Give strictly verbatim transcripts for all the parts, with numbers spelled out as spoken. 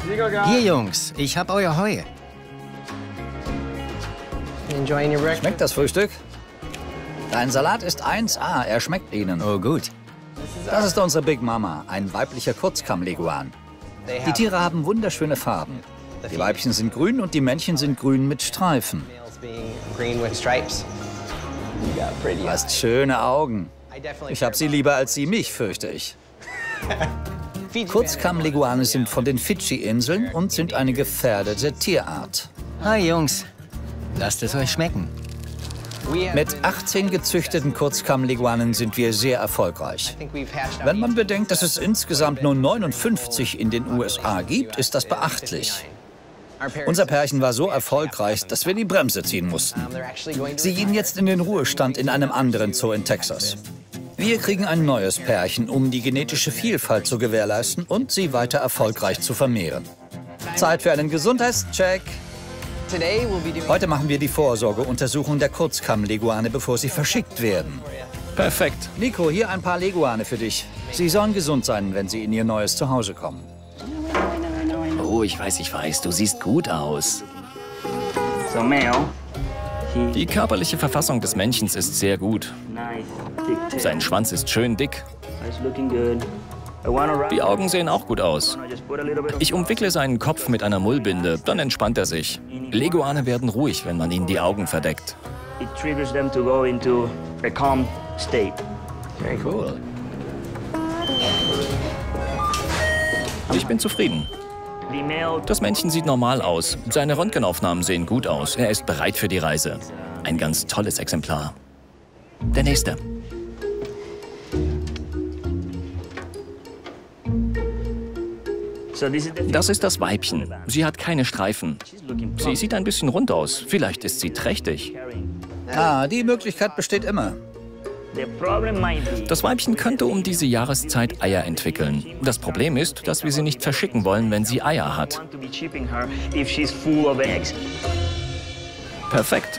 Hier, Jungs, ich hab euer Heu. Schmeckt das Frühstück? Dein Salat ist eins A, er schmeckt Ihnen. Oh, gut. Das ist unsere Big Mama, ein weiblicher Kurzkammleguan. Die Tiere haben wunderschöne Farben. Die Weibchen sind grün und die Männchen sind grün mit Streifen. Du hast schöne Augen. Ich habe sie lieber als sie mich, fürchte ich. Kurzkammleguane sind von den Fidschi-Inseln und sind eine gefährdete Tierart. Hi, Jungs. Lasst es euch schmecken. Mit achtzehn gezüchteten Kurzkammleguanen sind wir sehr erfolgreich. Wenn man bedenkt, dass es insgesamt nur neunundfünfzig in den U S A gibt, ist das beachtlich. Unser Pärchen war so erfolgreich, dass wir die Bremse ziehen mussten. Sie gehen jetzt in den Ruhestand in einem anderen Zoo in Texas. Wir kriegen ein neues Pärchen, um die genetische Vielfalt zu gewährleisten und sie weiter erfolgreich zu vermehren. Zeit für einen Gesundheitscheck. Heute machen wir die Vorsorgeuntersuchung der Kurzkammleguane, bevor sie verschickt werden. Perfekt. Nico, hier ein paar Leguane für dich. Sie sollen gesund sein, wenn sie in ihr neues Zuhause kommen. Oh, ich weiß, ich weiß. Du siehst gut aus. Die körperliche Verfassung des Männchens ist sehr gut. Sein Schwanz ist schön dick. Die Augen sehen auch gut aus. Ich umwickle seinen Kopf mit einer Mullbinde, dann entspannt er sich. Leguane werden ruhig, wenn man ihnen die Augen verdeckt. Very cool. Ich bin zufrieden. Das Männchen sieht normal aus. Seine Röntgenaufnahmen sehen gut aus. Er ist bereit für die Reise. Ein ganz tolles Exemplar. Der nächste. Das ist das Weibchen. Sie hat keine Streifen. Sie sieht ein bisschen rund aus. Vielleicht ist sie trächtig. Ah, die Möglichkeit besteht immer. Das Weibchen könnte um diese Jahreszeit Eier entwickeln. Das Problem ist, dass wir sie nicht verschicken wollen, wenn sie Eier hat. Perfekt.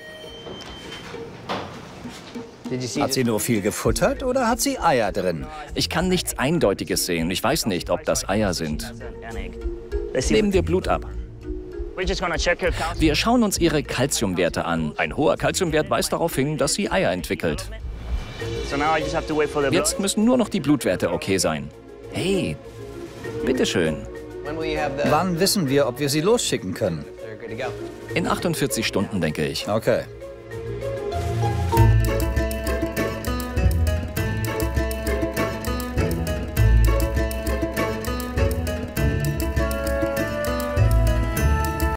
Hat sie nur viel gefuttert oder hat sie Eier drin? Ich kann nichts Eindeutiges sehen. Ich weiß nicht, ob das Eier sind. Nehmen wir Blut ab. Wir schauen uns ihre Calciumwerte an. Ein hoher Calciumwert weist darauf hin, dass sie Eier entwickelt. Jetzt müssen nur noch die Blutwerte okay sein. Hey, bitteschön. Wann wissen wir, ob wir sie losschicken können? In achtundvierzig Stunden, denke ich. Okay.